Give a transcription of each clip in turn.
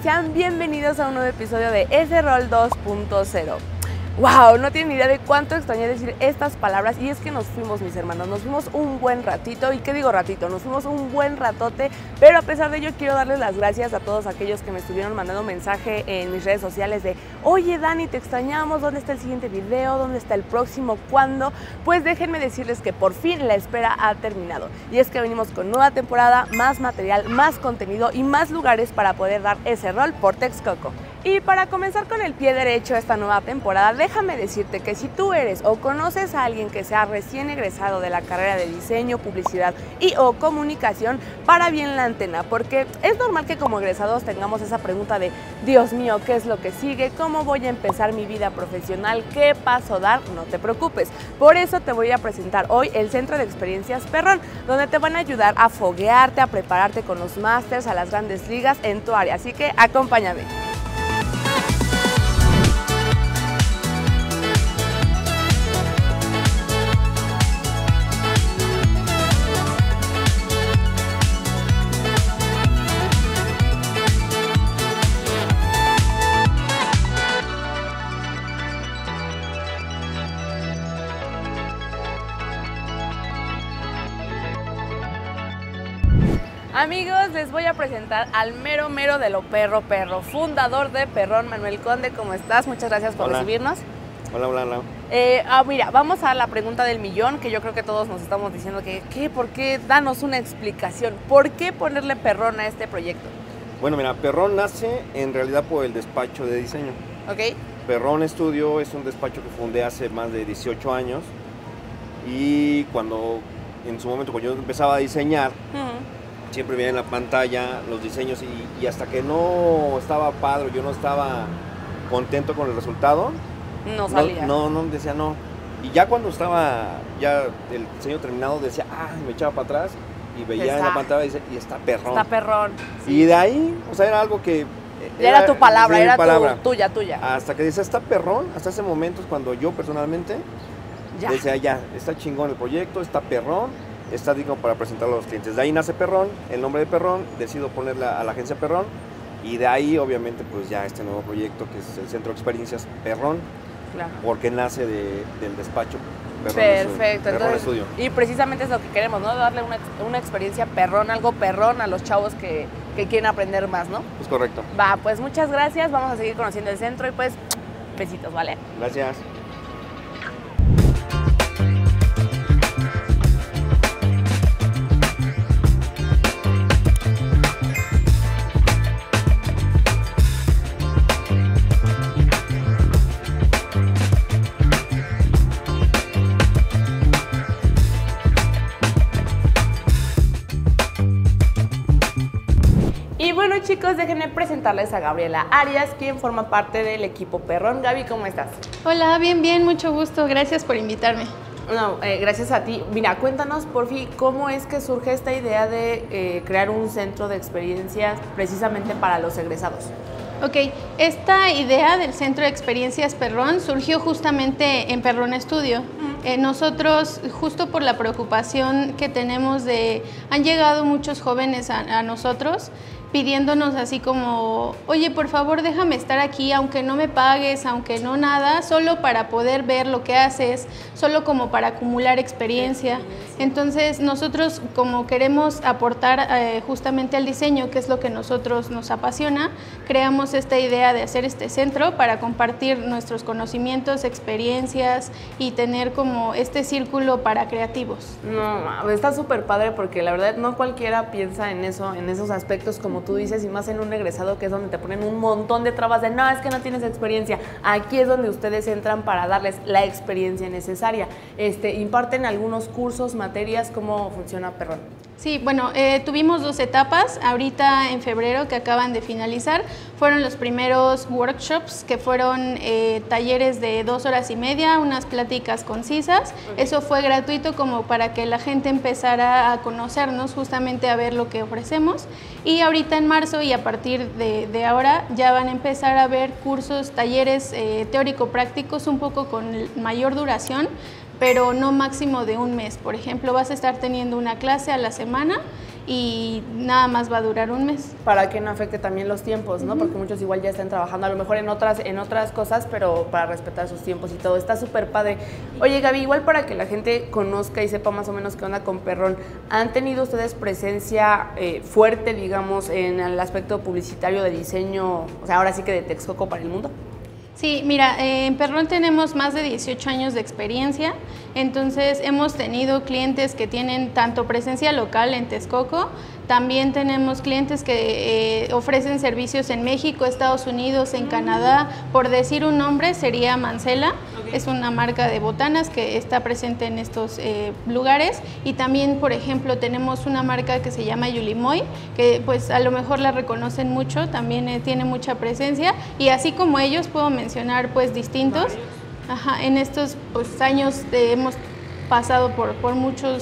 Sean bienvenidos a un nuevo episodio de S-Roll 2.0. ¡Wow! No tienen ni idea de cuánto extrañé decir estas palabras. Y es que nos fuimos, mis hermanos, nos fuimos un buen ratito. ¿Y qué digo ratito? Nos fuimos un buen ratote. Pero a pesar de ello, quiero darles las gracias a todos aquellos que me estuvieron mandando mensaje en mis redes sociales de: oye, Dani, te extrañamos, ¿dónde está el siguiente video? ¿Dónde está el próximo? ¿Cuándo? Pues déjenme decirles que por fin la espera ha terminado. Y es que venimos con nueva temporada, más material, más contenido y más lugares para poder dar ese rol por Texcoco. Y para comenzar con el pie derecho esta nueva temporada, déjame decirte que si tú eres o conoces a alguien que sea recién egresado de la carrera de diseño, publicidad y o comunicación, para bien la antena, porque es normal que como egresados tengamos esa pregunta de: Dios mío, ¿qué es lo que sigue? ¿Cómo voy a empezar mi vida profesional? ¿Qué paso dar? No te preocupes. Por eso te voy a presentar hoy el Centro de Experiencias Perrón, donde te van a ayudar a foguearte, a prepararte con los másters, a las grandes ligas en tu área. Así que acompáñame. Amigos, les voy a presentar al mero de lo perro, fundador de Perrón, Manuel Conde. ¿Cómo estás? Muchas gracias por recibirnos. Hola. Mira, vamos a la pregunta del millón, que yo creo que todos nos estamos diciendo que ¿qué? ¿Por qué? Danos una explicación. ¿Por qué ponerle Perrón a este proyecto? Bueno, mira, Perrón nace en realidad por el despacho de diseño. Ok. Perrón Studio es un despacho que fundé hace más de 18 años y en su momento cuando yo empezaba a diseñar, siempre veía en la pantalla los diseños y hasta que no estaba padre, yo no estaba contento con el resultado, no salía. No, decía no. Y ya cuando estaba ya el diseño terminado decía, me echaba para atrás y veía en la pantalla y está Perrón. Está Perrón. Sí. Y de ahí, o sea, era algo que... Era tu palabra, era palabra. Tuya. Hasta que decía, está Perrón, hasta ese momento es cuando yo personalmente decía, ya, está chingón el proyecto, está Perrón. Está digno para presentarlo a los clientes. De ahí nace Perrón, el nombre de Perrón, decido ponerle a la agencia Perrón y de ahí obviamente pues ya este nuevo proyecto que es el Centro de Experiencias Perrón, claro, porque nace del despacho Perrón. Perfecto, Perrón Studio. Y precisamente es lo que queremos, ¿no? Darle una experiencia perrón, algo perrón a los chavos que quieren aprender más, ¿no? Es correcto. Va, pues muchas gracias, vamos a seguir conociendo el centro y pues besitos, ¿vale? Gracias. Y bueno, chicos, déjenme presentarles a Gabriela Arias, quien forma parte del equipo Perrón. Gaby, ¿cómo estás? Hola, bien, mucho gusto. Gracias por invitarme. No, gracias a ti. Mira, cuéntanos, porfi, ¿cómo es que surge esta idea de crear un centro de experiencias precisamente para los egresados? Ok, esta idea del Centro de Experiencias Perrón surgió justamente en Perrón Studio. Nosotros, justo por la preocupación que tenemos han llegado muchos jóvenes a nosotros pidiéndonos así como: oye, por favor, déjame estar aquí, aunque no me pagues, aunque no nada, solo para poder ver lo que haces, solo como para acumular experiencia. Entonces, nosotros, como queremos aportar justamente al diseño, que es lo que nosotros nos apasiona, creamos esta idea de hacer este centro para compartir nuestros conocimientos, experiencias y tener como este círculo para creativos. No, está súper padre porque la verdad no cualquiera piensa en eso, en esos aspectos como tú dices, y más en un egresado, que es donde te ponen un montón de trabas de no, es que no tienes experiencia. Aquí es donde ustedes entran para darles la experiencia necesaria. Imparten algunos cursos, materias. ¿Cómo funciona Perrón? Sí, bueno, tuvimos 2 etapas. Ahorita en febrero, que acaban de finalizar, fueron los primeros workshops, que fueron talleres de 2 horas y media, unas pláticas concisas. Okay. Eso fue gratuito como para que la gente empezara a conocernos, justamente a ver lo que ofrecemos. Y ahorita en marzo y a partir de ahora ya van a empezar a ver cursos, talleres teórico-prácticos un poco con mayor duración, pero no máximo de un mes. Por ejemplo, vas a estar teniendo una clase a la semana y nada más va a durar un mes. Para que no afecte también los tiempos, ¿no? Porque muchos igual ya están trabajando a lo mejor en otras cosas, pero para respetar sus tiempos y todo. Está súper padre. Oye, Gaby, igual para que la gente conozca y sepa más o menos qué onda con Perrón, ¿han tenido ustedes presencia fuerte, digamos, en el aspecto publicitario de diseño, o sea, ahora sí que de Texcoco para el mundo? Sí, mira, en Perrón tenemos más de 18 años de experiencia, entonces hemos tenido clientes que tienen tanto presencia local en Texcoco, también tenemos clientes que ofrecen servicios en México, Estados Unidos, en Canadá. Por decir un nombre, sería Mancela, es una marca de botanas que está presente en estos lugares. Y también, por ejemplo, tenemos una marca que se llama Yulimoy, que pues a lo mejor la reconocen mucho, también tiene mucha presencia. Y así como ellos, puedo mencionar pues distintos. Ajá, en estos pues, años hemos pasado por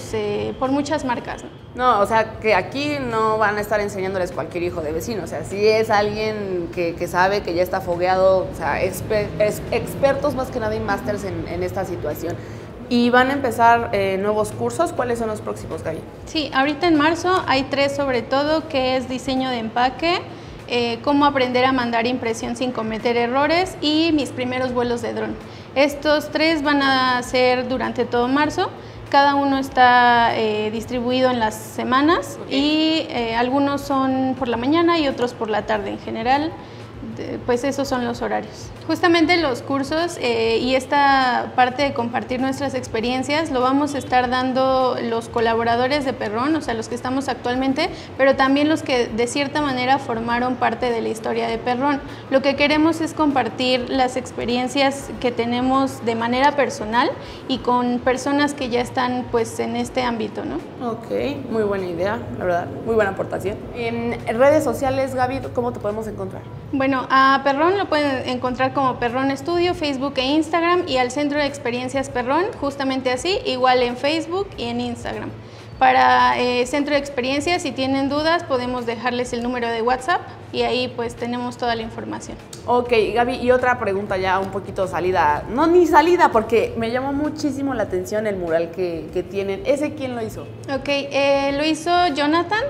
muchas marcas, ¿no? No, o sea, que aquí no van a estar enseñándoles cualquier hijo de vecino, o sea, si es alguien que sabe, que ya está fogueado, o sea, expertos más que nada y másters en esta situación. ¿Y van a empezar nuevos cursos? ¿Cuáles son los próximos, Gaby? Sí, ahorita en marzo hay 3 sobre todo, que es diseño de empaque, cómo aprender a mandar impresión sin cometer errores y mis primeros vuelos de dron. Estos 3 van a ser durante todo marzo. Cada uno está distribuido en las semanas y algunos son por la mañana y otros por la tarde en general. Pues esos son los horarios. Justamente los cursos y esta parte de compartir nuestras experiencias lo vamos a estar dando los colaboradores de Perrón, o sea, los que estamos actualmente, pero también los que de cierta manera formaron parte de la historia de Perrón. Lo que queremos es compartir las experiencias que tenemos de manera personal y con personas que ya están pues en este ámbito, ¿no? Ok, muy buena idea, la verdad, muy buena aportación. En redes sociales, Gaby, ¿cómo te podemos encontrar? Bueno, a Perrón lo pueden encontrar como Perrón Estudio, Facebook e Instagram, y al Centro de Experiencias Perrón, justamente así, igual en Facebook y en Instagram. Para Centro de Experiencias, si tienen dudas, podemos dejarles el número de WhatsApp y ahí pues tenemos toda la información. Ok, Gaby, y otra pregunta ya un poquito salida, no ni salida, porque me llamó muchísimo la atención el mural que tienen. ¿Ese quién lo hizo? Ok, lo hizo Jonathan,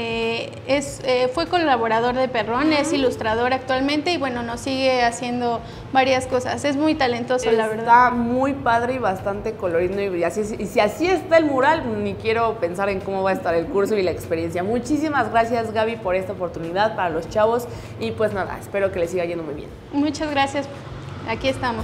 fue colaborador de Perrón, es ilustrador actualmente y bueno, nos sigue haciendo varias cosas, es muy talentoso, la verdad. Está muy padre y bastante colorido y si así está el mural, ni quiero pensar en cómo va a estar el curso y la experiencia. Muchísimas gracias, Gaby, por esta oportunidad para los chavos y pues nada, espero que les siga yendo muy bien. Muchas gracias, aquí estamos.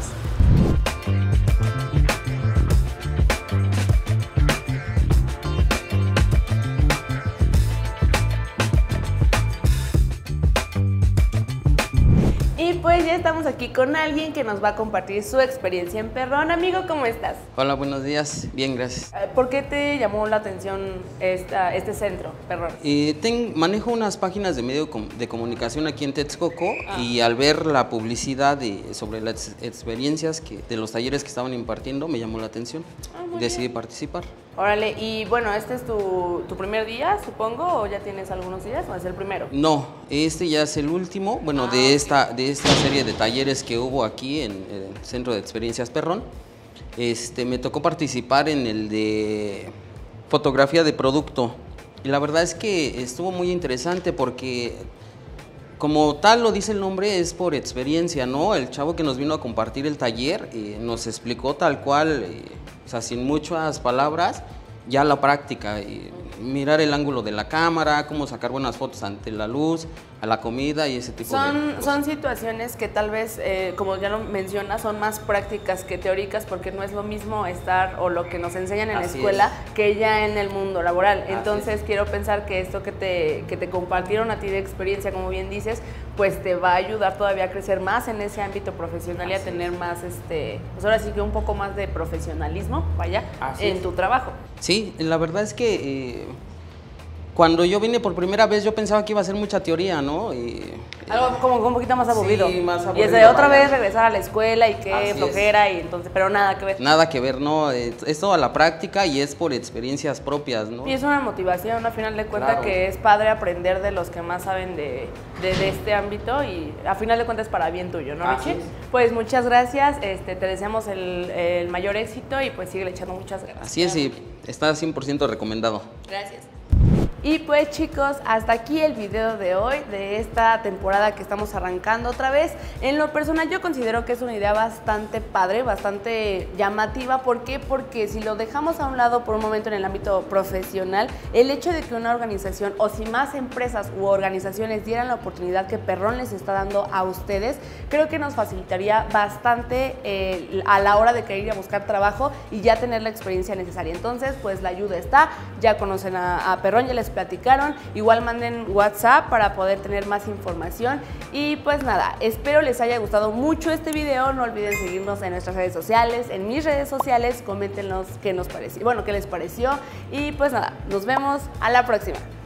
Y pues ya estamos aquí con alguien que nos va a compartir su experiencia en Perrón. Amigo, ¿cómo estás? Hola, buenos días. Bien, gracias. ¿Por qué te llamó la atención este centro, Perrón? Manejo unas páginas de medio de comunicación aquí en Texcoco y al ver la publicidad sobre las experiencias de los talleres que estaban impartiendo, me llamó la atención. Decidí participar. Órale, y bueno, ¿este es tu primer día, supongo, o ya tienes algunos días, o es el primero? No, este ya es el último, bueno, de esta serie de talleres que hubo aquí en el Centro de Experiencias Perrón. Me tocó participar en el de fotografía de producto y la verdad es que estuvo muy interesante porque como tal lo dice el nombre, es por experiencia, ¿no? El chavo que nos vino a compartir el taller nos explicó tal cual, o sea, sin muchas palabras, ya la práctica, mirar el ángulo de la cámara, cómo sacar buenas fotos ante la luz, a la comida y ese tipo de cosas. Son situaciones que tal vez, como ya lo mencionas, son más prácticas que teóricas porque no es lo mismo estar o lo que nos enseñan en la escuela que ya en el mundo laboral. Entonces quiero pensar que esto que te compartieron a ti de experiencia, como bien dices, pues te va a ayudar todavía a crecer más en ese ámbito profesional y a tener más, pues ahora sí que un poco más de profesionalismo, vaya, en tu trabajo. Sí, la verdad es que cuando yo vine por primera vez yo pensaba que iba a ser mucha teoría, ¿no? Algo como un poquito más aburrido. Sí, más aburrido. Y es de otra vez regresar a la escuela y qué flojera, y entonces, pero nada que ver. Nada que ver, ¿no? Es toda la práctica y es por experiencias propias, ¿no? Y es una motivación, a final de cuentas, que es padre aprender de los que más saben de este ámbito y a final de cuentas para bien tuyo, ¿no, Richie? Pues muchas gracias, te deseamos el mayor éxito y pues sigue echando muchas ganas. Así es, y está 100% recomendado. Gracias. Y pues chicos, hasta aquí el video de hoy, de esta temporada que estamos arrancando otra vez. En lo personal yo considero que es una idea bastante padre, bastante llamativa. ¿Por qué? Porque si lo dejamos a un lado por un momento en el ámbito profesional, el hecho de que una organización, o si más empresas u organizaciones dieran la oportunidad que Perrón les está dando a ustedes, creo que nos facilitaría bastante a la hora de querer ir a buscar trabajo y ya tener la experiencia necesaria. Entonces, pues la ayuda está, ya conocen a Perrón, ya les platicaron, igual manden WhatsApp para poder tener más información. Y pues nada, espero les haya gustado mucho este video. No olviden seguirnos en nuestras redes sociales, en mis redes sociales, coméntenos qué nos pareció, bueno, qué les pareció. Y pues nada, nos vemos a la próxima.